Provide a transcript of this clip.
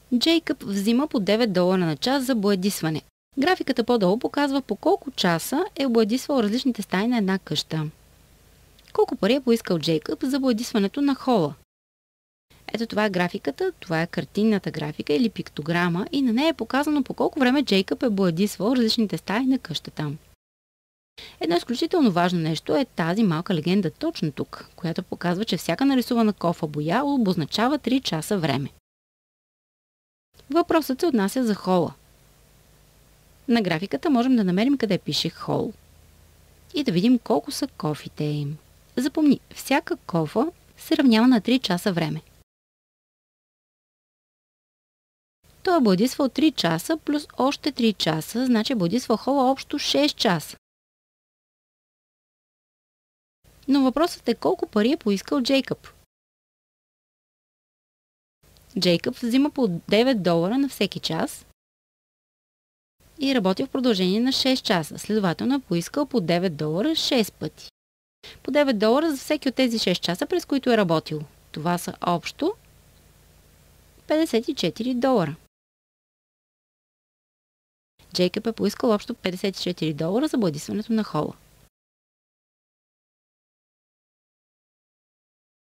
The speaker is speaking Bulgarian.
Джейкъб взима по $9 на час за боядисване. Графиката по-долу показва по колко часа е боядисвал различните стаи на една къща. Колко пари е поискал Джейкъб за боядисването на хола? Ето това е графиката, това е картинната графика или пиктограма и на нея е показано по колко време Джейкъб е боядисвал различните стаи на къщата. Едно изключително важно нещо е тази малка легенда точно тук, която показва, че всяка нарисувана кофа боя обозначава 3 часа време. Въпросът се отнася за хола. На графиката можем да намерим къде пише хол и да видим колко са кофите им. Запомни, всяка кофа се равнява на 3 часа време. Той е боядисвал 3 часа плюс още 3 часа, значи е боядисвал хола общо 6 часа. Но въпросът е колко пари е поискал Джейкъб. Джейкъб взима по $9 на всеки час и работи в продължение на 6 часа. Следователно е поискал по $9 6 пъти. По $9 за всеки от тези 6 часа, през които е работил. Това са общо $54. Джейкъб е поискал общо $54 за боядисването на хола.